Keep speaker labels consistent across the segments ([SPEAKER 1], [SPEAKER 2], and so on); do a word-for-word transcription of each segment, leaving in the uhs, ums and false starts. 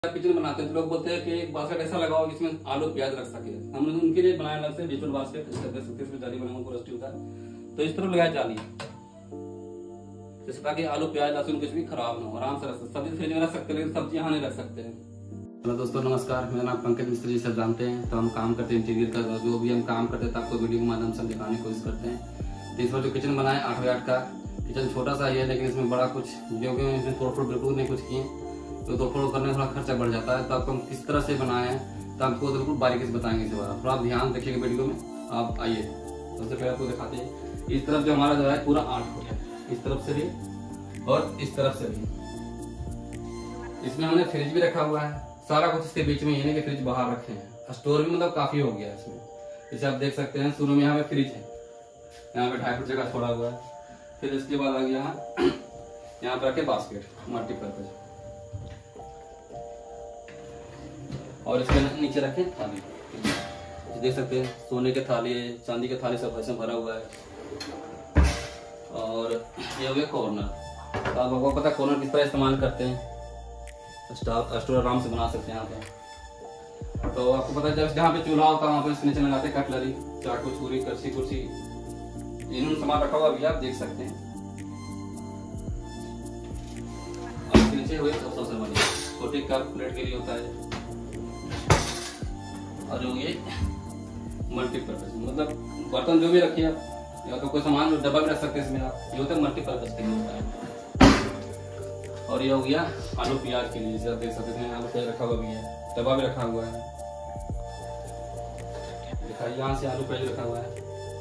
[SPEAKER 1] Kitchen बनाते हैं तो लोग बोलते हैं कि एक बास्केट ऐसा लगाओ जिसमें आलू प्याज रख सके। हमने उनके लिए बनाया अलग से डिजिटल बास्केट, इसमें जाली बना हुआ स्टील का, तो इस तरह लगाया जाली, जैसे ताकि आलू प्याज लहसुन कुछ भी खराब ना हो, आराम से रख सकते। सब्जी फ्रिज में रख सकते हैं लेकिन सब्जी यहाँ नहीं रख सकते हैं। हेलो दोस्तों नमस्कार, मेरा नाम पंकज मिस्त्री, सब जानते हैं। तो हम काम करते हैं इंटीरियर का, जो भी हम काम करते हैं तो आपको वीडियो के माध्यम से दिखाने की कोशिश करते हैं। तो इस बार जो किचन बनाए आठ बाई आठ का किचन, छोटा सा ही है लेकिन इसमें बड़ा कुछ, क्योंकि इसमें तोड़ फोड़ बिल्कुल नहीं कुछ किए, तो तोड़ फोड़ करने में थोड़ा खर्चा बढ़ जाता है। तो आपको हम किस तरह से बनाए हैं तो आपको बिल्कुल बारीकी से बताएंगे इस बार, थोड़ा ध्यान रखिएगा वीडियो में। आप आइए, सबसे पहले आपको दिखाते हैं। इस तरफ जो हमारा जो है पूरा आठ फुट है, इस तरफ से भी और इस तरफ से भी। इसमें हमने फ्रिज भी रखा हुआ है, सारा कुछ इसके बीच में, यानी कि फ्रिज बाहर रखे हैं। स्टोर भी मतलब काफी हो गया है इसमें, जैसे आप देख सकते हैं। शुरू में यहाँ पे फ्रिज है, यहाँ पे ढाई फुट जगह छोड़ा हुआ है। फिर इसके बाद आ गया यहाँ यहाँ पे रखे बास्केट मल्टीपर्पज, और इसके नीचे रखे थाली, देख सकते हैं सोने के थाली है, चांदी के थाली, सब ऐसे भरा हुआ है। और ये हो गया कॉर्नर। तो आपको पता है कॉर्नर किस तरह इस्तेमाल करते हैं, स्टोव स्टोर आराम से बना सकते हैं यहाँ पे। तो आपको पता है जब जहाँ पे चूल्हा होता है वहाँ पे इसके नीचे लगाते हैं कटलरी, चाकू छुरी कच्ची कुर्सी, इन्होंने सामान रखा हुआ भी आप देख सकते हैं। और इसके नीचे हुए सबसे बड़ी छोटी कप प्लेट के लिए होता है, और जो ये मल्टीपर्पज, मतलब बर्तन जो भी रखिए आप, या तो कोई सामान डब्बा भी रख सकते हैं इसमें आप, ये होता है मल्टीपर्पज के लिए होता है। और ये हो गया आलू प्याज के लिए, जैसे आप देख सकते हैं आलू प्याज रखा हुआ भी है, डब्बा भी रखा हुआ है, दिखाइए यहाँ से आलू प्याज रखा हुआ है।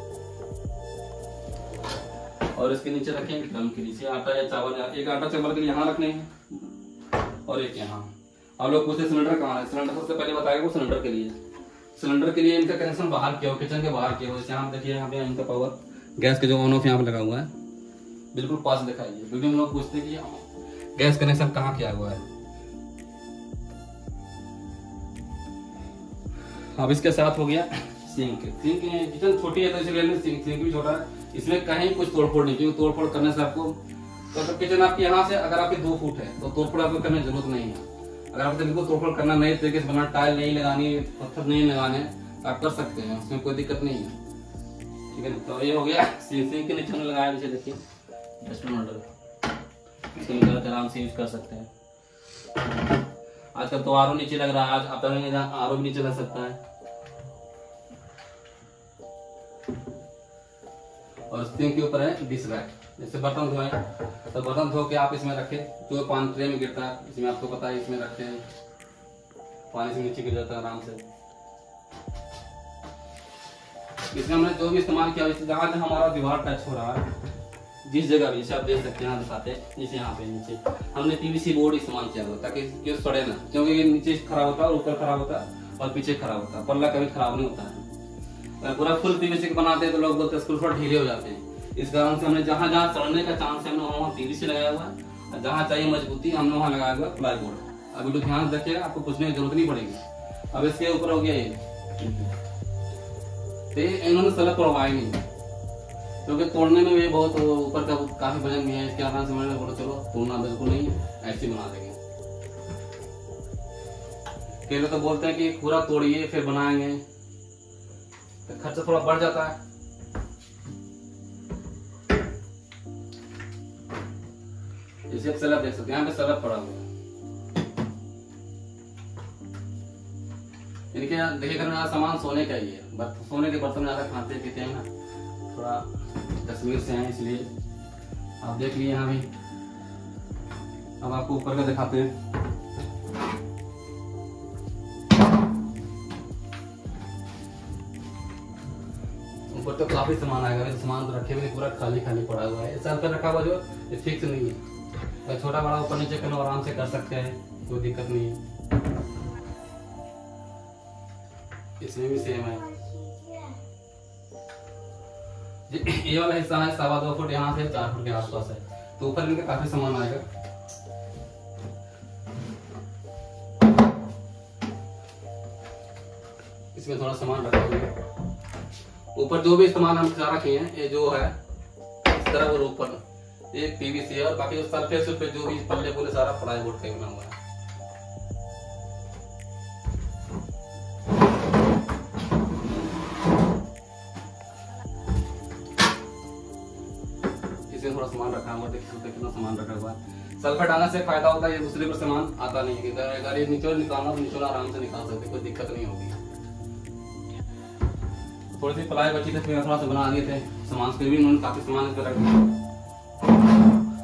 [SPEAKER 1] और इसके नीचे रखेंगे ड्रम के नीचे आटा या चावल, एक आटा चावल के लिए यहाँ रखने हैं और एक यहाँ। आप लोग पूछते सिलेंडर कहाँ है, सिलेंडर सबसे पहले बताएगा वो सिलेंडर के लिए। सिलेंडर के लिए इनका कनेक्शन बाहर किया हो, किचन के बाहर किया हो। जैसे यहाँ देखिए, यहाँ पे इनका पावर गैस के जो ऑन ऑफ यहाँ पे लगा हुआ है, बिल्कुल पास दिखाइए। वीडियो में लोग पूछते हैं कि गैस कनेक्शन कहाँ किया हुआ है। अब इसके साथ हो गया सिंक। सिंक किचन छोटी है तो इसलिए सिंक सिंक भी छोटा है, इसमें कहीं कुछ तोड़फोड़ नहीं, क्योंकि तोड़फोड़ करने से आपको, तो किचन आपकी यहाँ से अगर आपकी दो फुट है तो तोड़फोड़ आपको करने की जरूरत नहीं है। अगर आपको बिल्कुल तोड़फोड़ करना नए तरीके से बना, टाइल नहीं लगानी, पत्थर नहीं लगाने, आप कर सकते हैं, उसमें कोई दिक्कत नहीं है, ठीक है। तो ये हो गया सिंक के नीचे हमने लगाया, नीचे देखिए डस्टबिन होल्डर, इसको निकाल आराम से यूज कर सकते हैं। आजकल तो आर ओ नीचे लग रहा है, आज आप आर ओ भी नीचे लग सकता है। और सिंक के ऊपर है डिश रैक, जैसे बर्तन धोए तो बर्तन धो के आप इसमें रखे, जो पानी ट्रे में गिरता है इसमें आपको पता है, इसमें रखते हैं, पानी से नीचे गिर जाता है आराम से। इसमें हमने जो भी इस्तेमाल किया, जहाँ जहाँ हमारा दीवार टच हो रहा है, जिस जगह भी, जैसे आप देख सकते हैं यहाँ दिखाते हैं, जैसे यहाँ पे नीचे हमने पीवीसी बोर्ड इस्तेमाल किया हुआ ताकि ये सड़े ना, क्योंकि ये नीचे खराब होता है, ऊपर खराब होता है और पीछे खराब होता है, पल्ला कभी खराब नहीं होता है। पूरा फुल पीवीसी का बनाते हैं तो लोग बोलते हैं स्क्रू थोड़ा ढीले हो जाते हैं। इस कारण से हमने जहाँ जहाँ सड़ने का चांस है हमने वहाँ पीवीसी लगाया हुआ है, और जहाँ चाहिए मजबूती हमने वहाँ लगाया हुआ प्लाई बोर्ड। अब वीडियो ध्यान रखिएगा, आपको पूछने की जरूरत नहीं पड़ेगी। अब इसके ऊपर हो गया ये, तो इन्होंने सलग तोड़वाई नहीं, क्योंकि तोड़ने में भी बहुत ऊपर का काफी वजन भी है, इसके आधार से मैंने बोला चलो तोड़ना बिल्कुल नहीं, ऐसे बना देंगे। पहले तो बोलते हैं कि पूरा तोड़िए फिर बनाएंगे, तो खर्चा थोड़ा बढ़ जाता है। जैसे सलब देख सकते हैं, यहाँ पे सलब पड़ा हुआ है, इनके देखिए घर में सामान सोने का ही है, सोने के बर्तन ज्यादा खाते पीते हैं ना, थोड़ा कश्मीर से हैं इसलिए आप देख लिए यहाँ भी। अब आपको ऊपर का दिखाते हैं। ऊपर तो काफी सामान आएगा, सामान तो रखे हुए पूरा खाली खाली पड़ा हुआ है, सर पर रखा हुआ जो फिक्स नहीं है, तो छोटा बड़ा ऊपर नीचे करना आराम से कर सकते हैं, कोई दिक्कत नहीं है। इसमें भी सेम है, ये वाला हिस्सा है सवा दो फुट, यहाँ से चार फुट के आसपास है, तो ऊपर इनका काफी सामान आएगा। इसमें थोड़ा सामान रखा हुआ है, ऊपर जो भी इस्तेमाल हम सारा किए हैं, ये जो है इस तरह वो ऊपर एक पीवीसी है, और बाकी जो सरफेस पे जो भी पल्ले पुल्ले सारा प्लाई बोर्ड का बना हुआ है। थोड़ा सामान रखा हुआ, देख सकते कितना सामान रखा हुआ है। सल्फर डालने से फायदा होता है, ये दूसरे पर सामान आता नहीं है। अगर ये निचोड़ निकालना तो निचोड़ आराम से निकाल सकते, कोई दिक्कत नहीं होगी। थोड़ी सी पलाई बची थी, फिर थोड़ा सा बना दिए थे सामान, फिर भी उन्होंने काफी सामान इस पर रख दिया।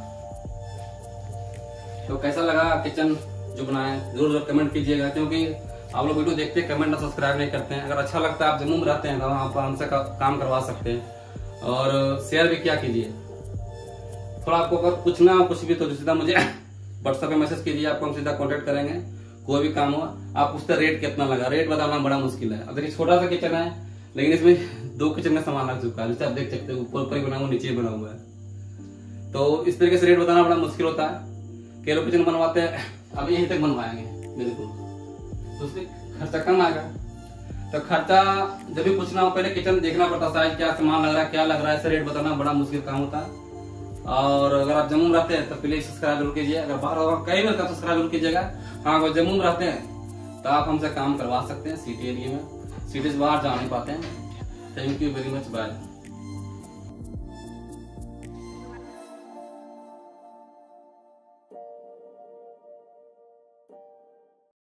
[SPEAKER 1] तो कैसा लगा किचन जो बनाए, जरूर जरूर कमेंट कीजिएगा, क्योंकि आप लोग वीडियो देखते हैं, कमेंट और सब्सक्राइब नहीं करते हैं। अगर अच्छा लगता है, आप जम्मू में रहते हैं तो आप हमसे काम करवा सकते हैं, और शेयर भी क्या कीजिए। थोड़ा आपको अगर पूछना हो कुछ भी तो सीधा मुझे व्हाट्सएप पे मैसेज कीजिए, आपको हम सीधा कांटेक्ट करेंगे। कोई भी काम हो आप पूछते रेट कितना लगा, रेट बताना बड़ा मुश्किल है। अब देखिए छोटा सा किचन है, लेकिन इसमें दो किचन में सामान लग चुका है, जैसे आप देख सकते हो, ऊपर ऊपर ही बना हुआ, नीचे बना हुआ है। तो इस तरीके से रेट बताना बड़ा मुश्किल होता है। कई लोग किचन बनवाते हैं, अब यहीं तक बनवाएंगे बिल्कुल, तो उससे खर्चा कम आएगा। तो खर्चा जब भी पूछना हो, पहले किचन देखना पड़ता है, साइज क्या सामान लग रहा है, क्या लग रहा है, ऐसे रेट बताना बड़ा मुश्किल काम होता है। और अगर आप जम्मू में रहते हैं तो प्लीज सब्सक्राइब जरूर कीजिए। अगर बाहर होगा कई बार का सब्सक्राइब जरूर कीजिएगा। हाँ, अगर जम्मू में रहते हैं तो आप हमसे काम करवा सकते हैं, सिटी एरिया में। सिटी से बाहर जा नहीं पाते हैं। Thank you very much, bye.